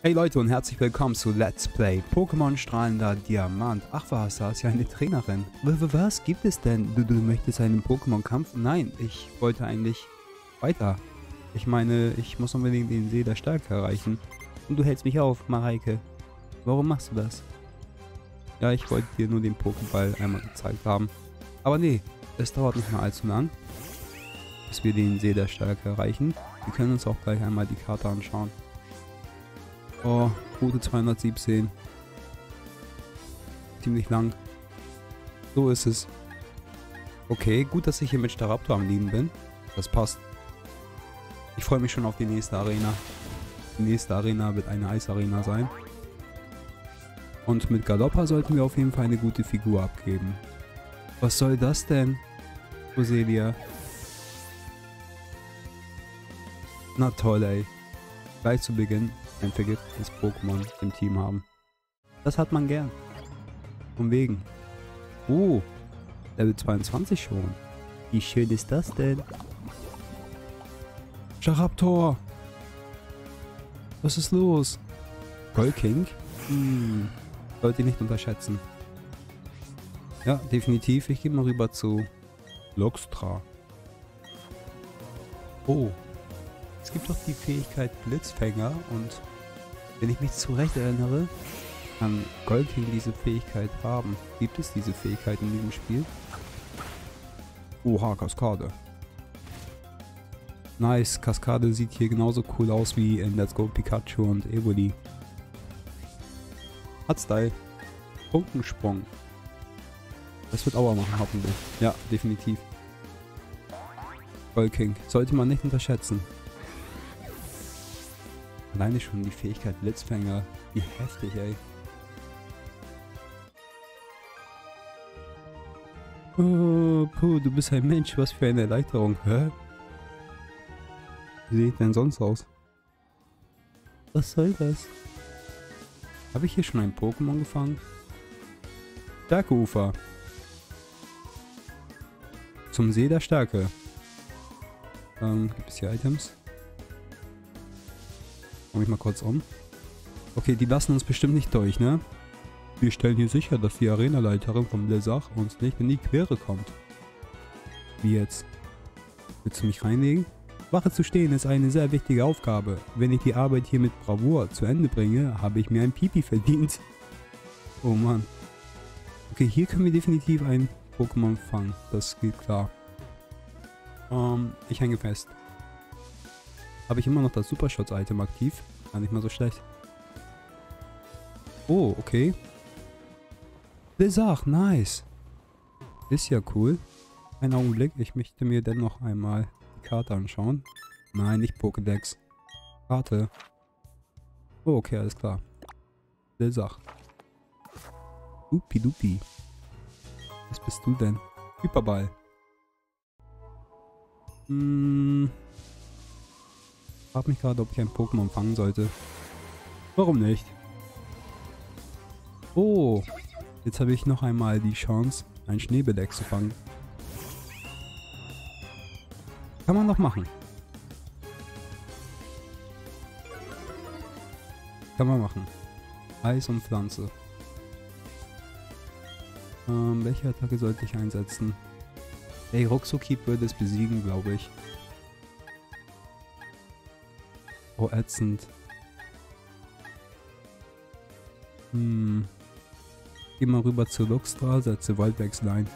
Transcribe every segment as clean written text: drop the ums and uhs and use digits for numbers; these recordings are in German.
Hey Leute und herzlich willkommen zu Let's Play Pokémon Strahlender Diamant. Ach was, da ist ja eine Trainerin. Was gibt es denn? Du möchtest einen Pokémon-Kampf? Nein, ich wollte eigentlich weiter. Ich meine, ich muss unbedingt den See der Stärke erreichen. Und du hältst mich auf, Mareike. Warum machst du das? Ja, ich wollte dir nur den Pokéball einmal gezeigt haben. Aber nee, es dauert nicht mehr allzu lang, bis wir den See der Stärke erreichen. Wir können uns auch gleich einmal die Karte anschauen. Oh, Route 217. Ziemlich lang. So ist es. Okay, gut, dass ich hier mit Staraptor am Lieben bin. Das passt. Ich freue mich schon auf die nächste Arena. Die nächste Arena wird eine Eisarena sein. Und mit Galoppa sollten wir auf jeden Fall eine gute Figur abgeben. Was soll das denn, Roselia? Na toll, ey. Gleich zu Beginn ein vergiftetes Pokémon im Team haben. Das hat man gern. Von wegen. Oh, Level 22 schon. Wie schön ist das denn? Staraptor! Was ist los? Golking? Sollte ich nicht unterschätzen. Ja, definitiv. Ich gehe mal rüber zu Luxtra. Oh. Es gibt doch die Fähigkeit Blitzfänger und wenn ich mich zurecht erinnere, kann Golking diese Fähigkeit haben. Gibt es diese Fähigkeit in diesem Spiel? Oha, Kaskade. Nice, Kaskade sieht hier genauso cool aus wie in Let's Go Pikachu und Evoli. Hat Style. Punkensprung. Das wird Aua machen, hoffentlich. Ja, definitiv. Golking. Sollte man nicht unterschätzen. Alleine schon die Fähigkeit Blitzfänger. Wie heftig, ey. Oh, puh, du bist ein Mensch. Was für eine Erleichterung. Hä? Wie sieht denn sonst aus? Was soll das? Habe ich hier schon ein Pokémon gefangen? Stärkeufer. Zum See der Stärke. Gibt es hier Items? Schau mich mal kurz um. Okay, die lassen uns bestimmt nicht durch, ne? Wir stellen hier sicher, dass die Arenaleiterin vom Blizzard uns nicht in die Quere kommt. Wie jetzt? Willst du mich reinlegen? Wache zu stehen ist eine sehr wichtige Aufgabe. Wenn ich die Arbeit hier mit Bravour zu Ende bringe, habe ich mir ein Pipi verdient. Oh Mann. Okay, hier können wir definitiv ein Pokémon fangen. Das geht klar. Ich hänge fest. Habe ich immer noch das Superschutz-Item aktiv? Gar nicht mal so schlecht. Oh, okay. Blizzard, nice. Ist ja cool. Einen Augenblick, ich möchte mir dennoch einmal die Karte anschauen. Nein, nicht Pokédex. Karte. Oh, okay, alles klar. Blizzard. Dupi. Was bist du denn? Hyperball. Frag mich gerade, ob ich ein Pokémon fangen sollte. Warum nicht? Oh, jetzt habe ich noch einmal die Chance, ein Schneebeleck zu fangen. Kann man noch machen. Kann man machen. Eis und Pflanze. Welche Attacke sollte ich einsetzen? Ey, Ruckzuckhieb würde es besiegen, glaube ich. Oh, ätzend. Geh mal rüber zu Luxtra, setze Waldwechsel ein.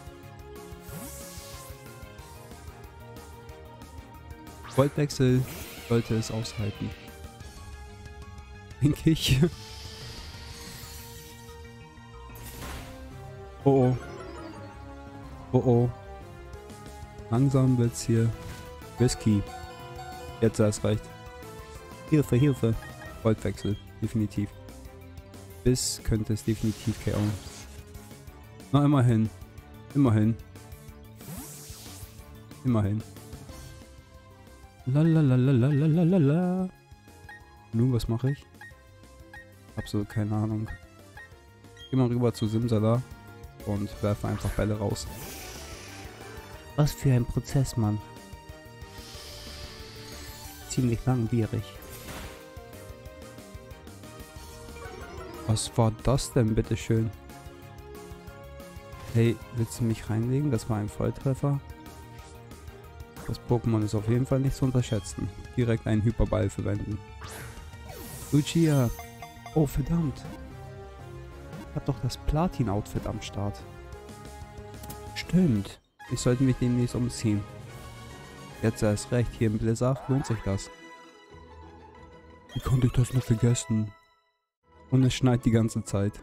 Waldwechsel sollte es aushalten. Denke ich. Oh oh. Oh oh. Langsam wird's hier risky. Jetzt erst recht. Hilfe. Waldwechsel, definitiv. Bis könnte es definitiv KO. Na, immerhin. Lalalala. Nun, was mache ich? Absolut keine Ahnung. Geh mal rüber zu Simsala und werfe einfach Bälle raus. Was für ein Prozess, Mann. Ziemlich langwierig. Was war das denn, bitteschön? Hey, willst du mich reinlegen? Das war ein Volltreffer. Das Pokémon ist auf jeden Fall nicht zu unterschätzen. Direkt einen Hyperball verwenden. Lucia! Oh, verdammt! Hat doch das Platin-Outfit am Start. Stimmt. Ich sollte mich demnächst umziehen. Jetzt erst recht, hier im Blizzard lohnt sich das. Wie konnte ich das noch vergessen? Und es schneit die ganze Zeit.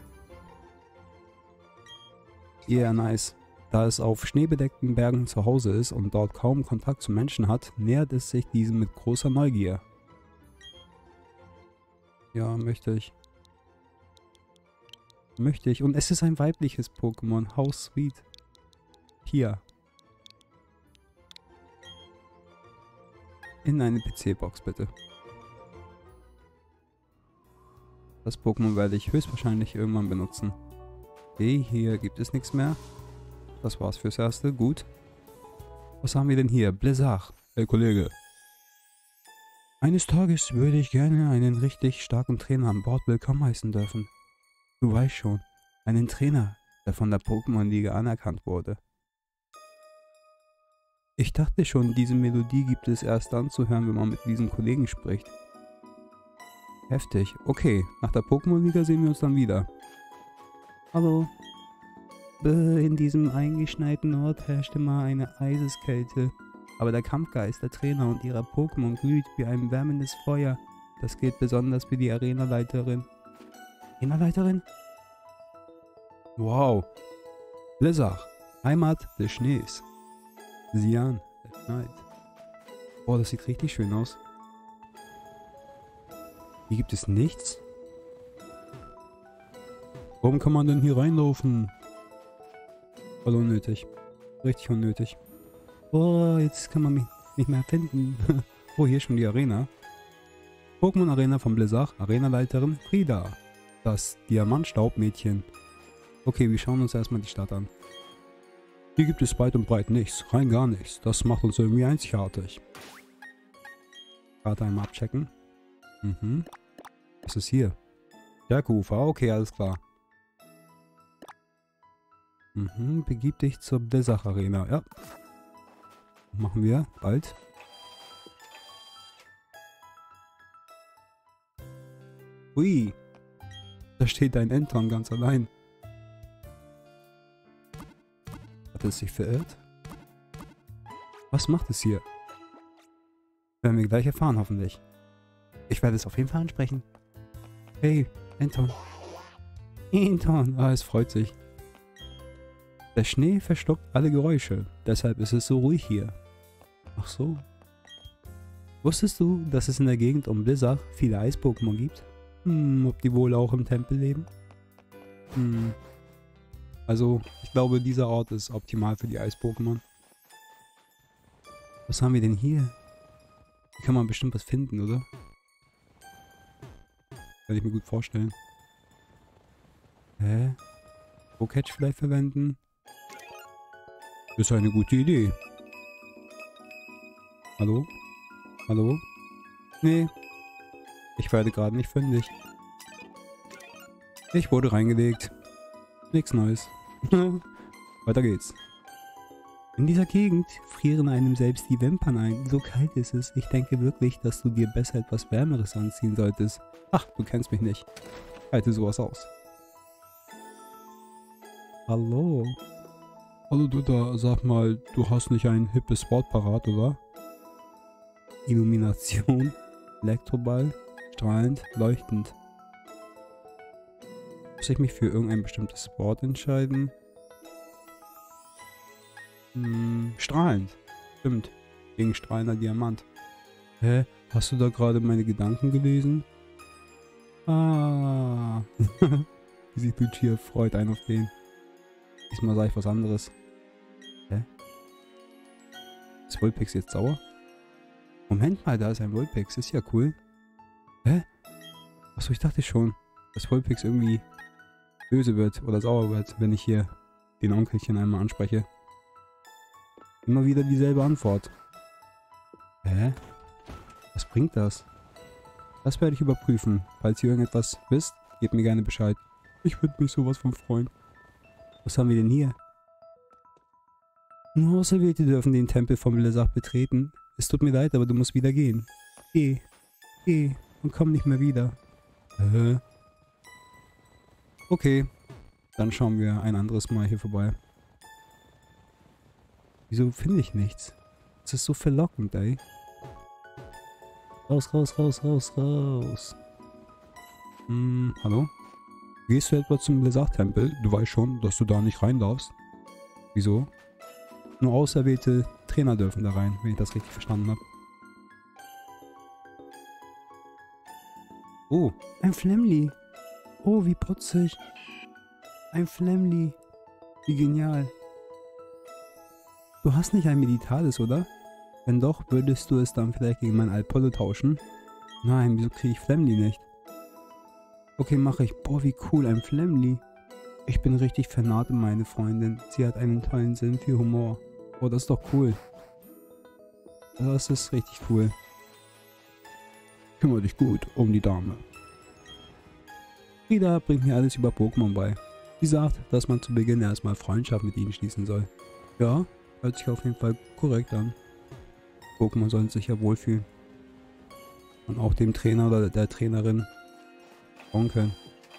Yeah, nice. Da es auf schneebedeckten Bergen zu Hause ist und dort kaum Kontakt zu Menschen hat, nähert es sich diesem mit großer Neugier. Ja, möchte ich. Möchte ich. Und es ist ein weibliches Pokémon. How sweet. Hier. In eine PC-Box, bitte. Das Pokémon werde ich höchstwahrscheinlich irgendwann benutzen. Okay, hier gibt es nichts mehr. Das war's fürs Erste. Gut. Was haben wir denn hier? Blizzard. Hey, Kollege. Eines Tages würde ich gerne einen richtig starken Trainer an Bord willkommen heißen dürfen. Du weißt schon, einen Trainer, der von der Pokémon-Liga anerkannt wurde. Ich dachte schon, diese Melodie gibt es erst dann zu hören, wenn man mit diesen Kollegen spricht. Heftig. Okay, nach der Pokémon-Liga sehen wir uns dann wieder. Hallo. In diesem eingeschneiten Ort herrscht immer eine Eiseskälte. Aber der Kampfgeist der Trainer und ihrer Pokémon glüht wie ein wärmendes Feuer. Das gilt besonders für die Arenaleiterin. Arenaleiterin? Wow. Blizzard. Heimat des Schnees. Sieh an. Es schneit. Boah, das sieht richtig schön aus. Hier gibt es nichts. Warum kann man denn hier reinlaufen? Voll unnötig. Richtig unnötig. Oh, jetzt kann man mich nicht mehr finden. Oh, hier schon die Arena. Pokémon Arena von Blizzard. Arenaleiterin Frida. Das Diamantstaubmädchen. Okay, wir schauen uns erstmal die Stadt an. Hier gibt es weit und breit nichts. Rein gar nichts. Das macht uns irgendwie einzigartig. Karte einmal abchecken. Mhm. Was ist hier? Bergufer. Okay, alles klar. Mhm, begib dich zur Blizzard Arena. Ja. Machen wir bald. Ui. Da steht ein Entron ganz allein. Hat es sich verirrt? Was macht es hier? Werden wir gleich erfahren, hoffentlich. Ich werde es auf jeden Fall ansprechen. Hey, Entron. Entron. Ah, es freut sich. Der Schnee verschluckt alle Geräusche, deshalb ist es so ruhig hier. Ach so. Wusstest du, dass es in der Gegend um Blizzard viele Eis-Pokémon gibt? Ob die wohl auch im Tempel leben? Also, ich glaube, dieser Ort ist optimal für die Eis-Pokémon. Was haben wir denn hier? Hier kann man bestimmt was finden, oder? Kann ich mir gut vorstellen. Hä? Pro-Catch vielleicht verwenden? Ist eine gute Idee. Hallo? Hallo? Nee. Ich werde gerade nicht fündig. Ich wurde reingelegt. Nichts Neues. Weiter geht's. In dieser Gegend frieren einem selbst die Wimpern ein. So kalt ist es. Ich denke wirklich, dass du dir besser etwas Wärmeres anziehen solltest. Ach, du kennst mich nicht. Halte sowas aus. Hallo? Hallo du da, sag mal, du hast nicht ein hippes Wort parat, oder? Illumination, Elektroball, strahlend, leuchtend. Muss ich mich für irgendein bestimmtes Wort entscheiden? Strahlend. Stimmt. Gegen strahlender Diamant. Hä? Hast du da gerade meine Gedanken gelesen? Ah. Wie sich Lucia freut, einen auf den. Diesmal sage ich was anderes. Hä? Ist Vulpix jetzt sauer? Moment mal, da ist ein Vulpix. Ist ja cool. Hä? Achso, ich dachte schon, dass Vulpix irgendwie böse wird oder sauer wird, wenn ich hier den Onkelchen einmal anspreche. Immer wieder dieselbe Antwort. Hä? Was bringt das? Das werde ich überprüfen. Falls ihr irgendetwas wisst, Gebt mir gerne Bescheid. Ich würde mich sowas von freuen. Was haben wir denn hier? Nur Auserwählte dürfen den Tempel vom Lilesach betreten. Es tut mir leid, aber du musst wieder gehen. Geh. Geh. Und komm nicht mehr wieder. Okay. Dann schauen wir ein anderes Mal hier vorbei. Wieso finde ich nichts? Das ist so verlockend, ey. Raus, raus, raus, raus, raus. Hallo? Gehst du etwa zum Lilesach-Tempel? Du weißt schon, dass du da nicht rein darfst. Wieso? Nur auserwählte Trainer dürfen da rein, wenn ich das richtig verstanden habe. Oh, ein Flemly. Oh, wie putzig. Ein Flemly. Wie genial. Du hast nicht ein Meditalis, oder? Wenn doch, würdest du es dann vielleicht gegen mein Alpollo tauschen? Nein, wieso kriege ich Flemly nicht? Okay, mache ich. Boah, wie cool, ein Flemly. Ich bin richtig vernarrt in meine Freundin. Sie hat einen tollen Sinn für Humor. Oh, das ist doch cool. Das ist richtig cool. Kümmere dich gut um die Dame. Frieda bringt mir alles über Pokémon bei. Sie sagt, dass man zu Beginn erstmal Freundschaft mit ihnen schließen soll. Ja, hört sich auf jeden Fall korrekt an. Pokémon sollen sich ja wohlfühlen. Und auch dem Trainer oder der Trainerin trauen können.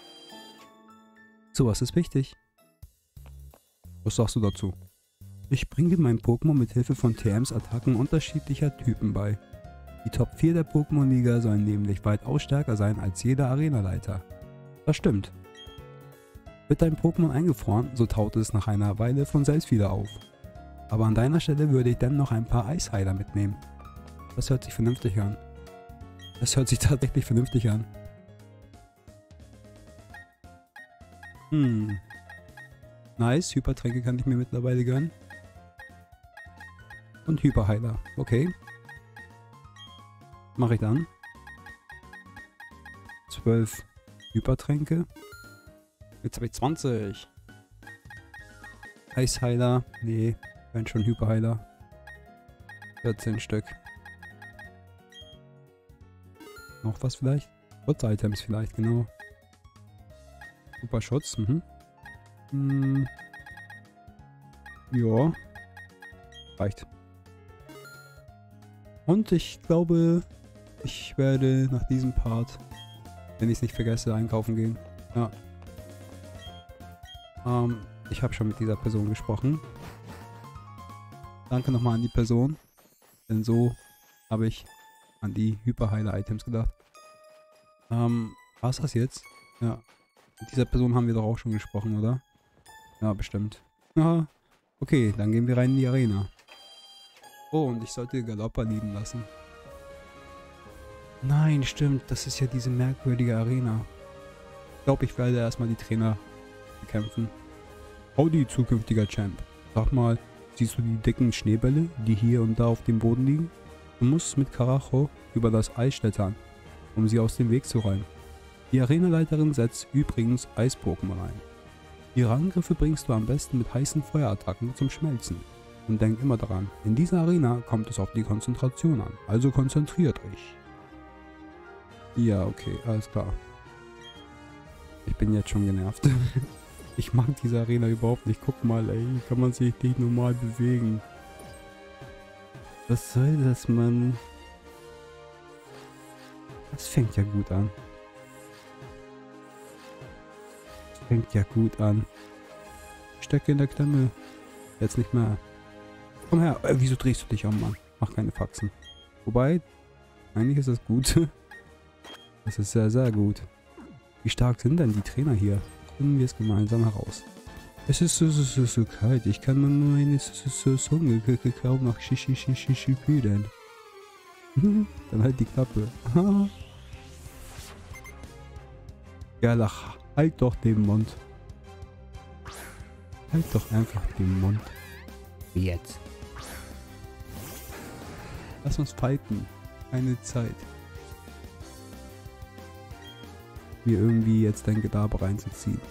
Sowas ist wichtig. Was sagst du dazu? Ich bringe meinem Pokémon mit Hilfe von TMs Attacken unterschiedlicher Typen bei. Die Top 4 der Pokémon-Liga sollen nämlich weitaus stärker sein als jeder Arenaleiter. Das stimmt. Wird dein Pokémon eingefroren, so taut es nach einer Weile von selbst wieder auf. Aber an deiner Stelle würde ich dann noch ein paar Eisheiler mitnehmen. Das hört sich vernünftig an. Das hört sich tatsächlich vernünftig an. Nice, Hypertränke kann ich mir mittlerweile gönnen. Und Hyperheiler, okay. Mache ich dann. 12 Hypertränke. Jetzt habe ich 20. Eisheiler, nee, wären schon Hyperheiler. 14 Stück. Noch was vielleicht? Schutz-Items vielleicht, genau. Super Schutz, ja. Reicht. Und ich glaube, ich werde nach diesem Part, wenn ich es nicht vergesse, einkaufen gehen. Ja. Ich habe schon mit dieser Person gesprochen. Danke nochmal an die Person. Denn so habe ich an die Hyperheiler-Items gedacht. War es das jetzt? Ja. Mit dieser Person haben wir doch auch schon gesprochen, oder? Ja, bestimmt. Aha. Okay, dann gehen wir rein in die Arena. Oh, und ich sollte Galoppa lieben lassen. Nein, stimmt. Das ist ja diese merkwürdige Arena. Ich glaube, ich werde erstmal die Trainer bekämpfen. Howdy, zukünftiger Champ. Sag mal, siehst du die dicken Schneebälle, die hier und da auf dem Boden liegen? Du musst mit Karacho über das Eis klettern, um sie aus dem Weg zu räumen. Die Arenaleiterin setzt übrigens Eis-Pokémon ein. Ihre Angriffe bringst du am besten mit heißen Feuerattacken zum Schmelzen. Und denk immer daran, in dieser Arena kommt es auf die Konzentration an, also konzentriert euch. Ja, okay, alles klar. Ich bin jetzt schon genervt. Ich mag diese Arena überhaupt nicht. Guck mal, ey, wie kann man sich nicht normal bewegen? Was soll das, Mann? Das fängt ja gut an. Das fängt ja gut an. Stecke in der Klemme. Jetzt nicht mehr. Komm her. Wieso drehst du dich um, Mann? Mach keine Faxen. Wobei, eigentlich ist das gut. Das ist sehr, sehr gut. Wie stark sind denn die Trainer hier? Finden wir es gemeinsam heraus. Es ist so kalt. Ich kann nur eine Zunge kaum noch spüren. Dann halt die Klappe. Ja, lach. Halt doch den Mund. Halt doch einfach den Mund. Wie jetzt? Lass uns fighten. Keine Zeit. Mir irgendwie jetzt dein Gedabe reinzuziehen.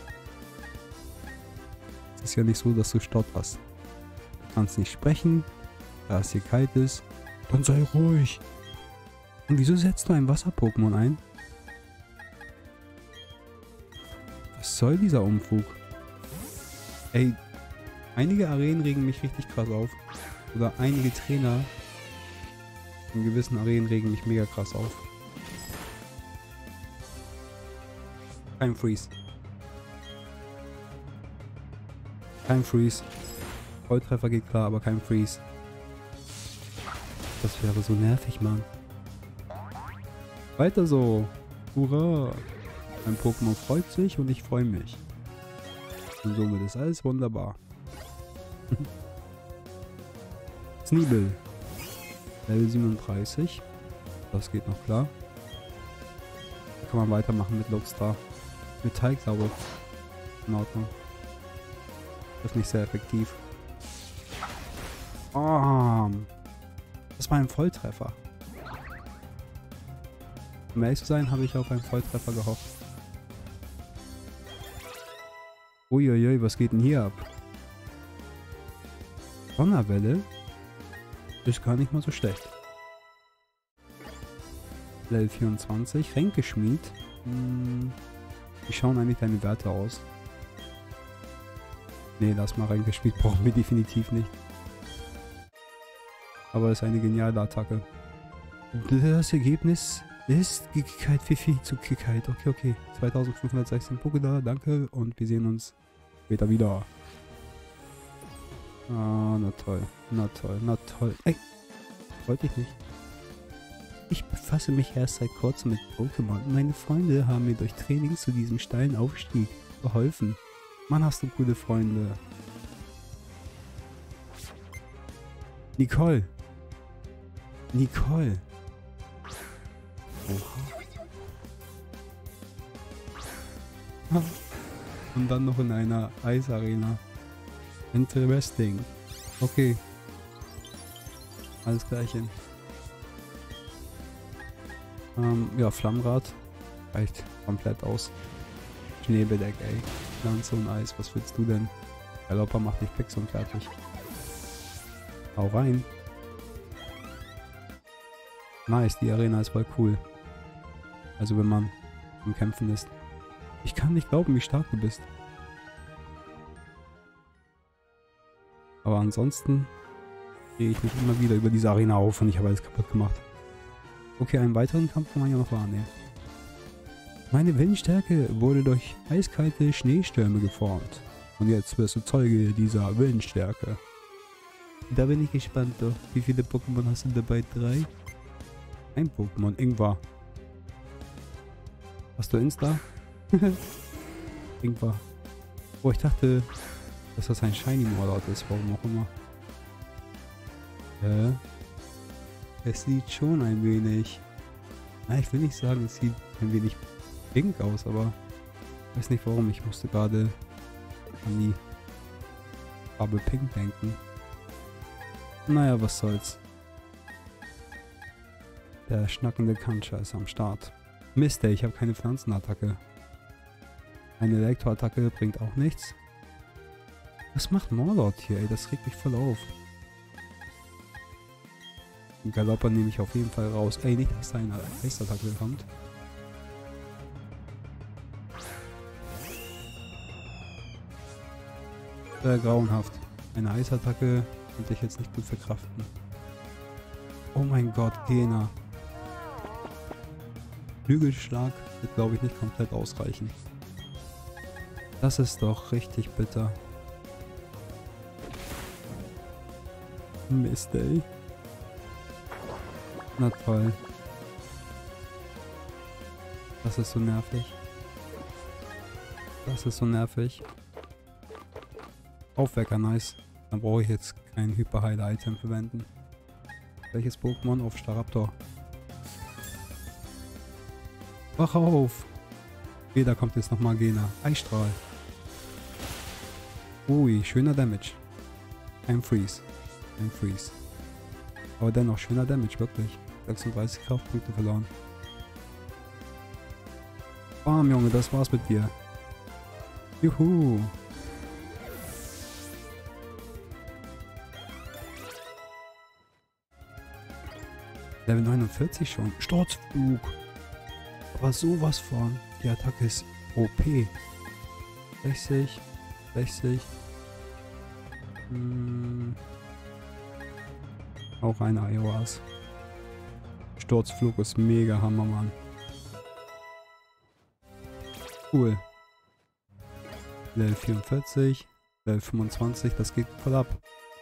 Es ist ja nicht so, dass du stotterst. Du kannst nicht sprechen, da es hier kalt ist. Dann sei ruhig. Und wieso setzt du ein Wasser-Pokémon ein? Was soll dieser Unfug? Ey, einige Arenen regen mich richtig krass auf. Oder einige Trainer in gewissen Arenen regen mich mega krass auf. Kein Freeze. Kein Freeze. Volltreffer geht klar, aber kein Freeze. Das wäre so nervig, Mann. Weiter so. Hurra. Mein Pokémon freut sich und ich freue mich. Und somit ist alles wunderbar. Sneebel. Level 37. Das geht noch klar. Da kann man weitermachen mit Luxstar. Metall, glaube ich. In Ordnung. Das ist nicht sehr effektiv. Oh, das war ein Volltreffer. Um ehrlich zu sein, habe ich auf einen Volltreffer gehofft. Uiuiui, was geht denn hier ab? Donnerwelle? Ist gar nicht mal so schlecht. Level 24, Ränkeschmied. Wie schauen eigentlich deine Werte aus? Nee, lass mal, Ränkeschmied brauchen wir definitiv nicht. Aber es ist eine geniale Attacke. Das Ergebnis ist Gickigkeit Fifi zu Kickheit. Okay, okay. 2516 Pokédollar, danke. Und wir sehen uns später wieder. Ah, na toll. Na toll, na toll. Ey, wollte ich nicht. Ich befasse mich erst seit kurzem mit Pokémon. Meine Freunde haben mir durch Training zu diesem steilen Aufstieg geholfen. Mann, hast du coole Freunde. Nicole. Nicole. Oha. Und dann noch in einer Eisarena. Interesting. Okay. Alles Gleiche. Ja, Flammrad reicht komplett aus. Schneebedeck, ey. Pflanze und Eis, was willst du denn? Der Lopper macht dich fix und fertig. Hau rein. Nice, die Arena ist voll cool. Also wenn man im Kämpfen ist. Ich kann nicht glauben, wie stark du bist. Aber ansonsten gehe ich mich immer wieder über diese Arena auf und ich habe alles kaputt gemacht. Okay, einen weiteren Kampf kann man ja noch wahrnehmen. Meine Windstärke wurde durch eiskalte Schneestürme geformt. Und jetzt wirst du Zeuge dieser Windstärke. Da bin ich gespannt doch. Wie viele Pokémon hast du dabei? 3? Ein Pokémon, Ingwer. Hast du Insta? Ingwer. Oh, ich dachte, dass das ein Shiny Mordort ist, warum auch immer. Es sieht schon ein wenig... Na, ich will nicht sagen, es sieht ein wenig pink aus, aber ich weiß nicht warum. Ich musste gerade an die Farbe pink denken. Naja, was soll's. Der schnackende Kancha ist am Start. Mist, ey, ich habe keine Pflanzenattacke. Eine Elektroattacke bringt auch nichts. Was macht Mordort hier, ey? Das regt mich voll auf. Den Galopper nehme ich auf jeden Fall raus. Ey, nicht, dass da eine Eisattacke kommt. Grauenhaft. Eine Eisattacke könnte ich jetzt nicht gut verkraften. Oh mein Gott, Gena. Flügelschlag wird, glaube ich, nicht komplett ausreichen. Das ist doch richtig bitter. Mist, ey. Na toll. Das ist so nervig. Das ist so nervig. Aufwecker, nice. Dann brauche ich jetzt kein Hyperheile-Item verwenden. Welches Pokémon? Auf Staraptor. Wach auf! Okay, da kommt jetzt nochmal Gena. Eisstrahl. Ui, schöner Damage. Kein Freeze. Kein Freeze. Aber dennoch schöner Damage, wirklich. 36 Kraftpunkte verloren. Bam, Junge, das war's mit dir. Juhu! Level 49 schon. Sturzflug. Aber sowas von. Die Attacke ist OP. 60. 60. Auch ein Iowas. Sturzflug ist mega Hammer, Mann. Cool. Level 44. Level 25. Das geht voll ab.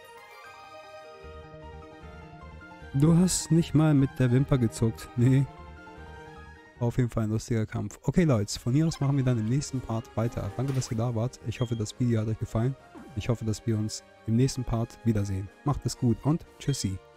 Du hast nicht mal mit der Wimper gezuckt. Nee. War auf jeden Fall ein lustiger Kampf. Okay, Leute. Von hier aus machen wir dann im nächsten Part weiter. Danke, dass ihr da wart. Ich hoffe, das Video hat euch gefallen. Ich hoffe, dass wir uns im nächsten Part wiedersehen. Macht es gut und tschüssi.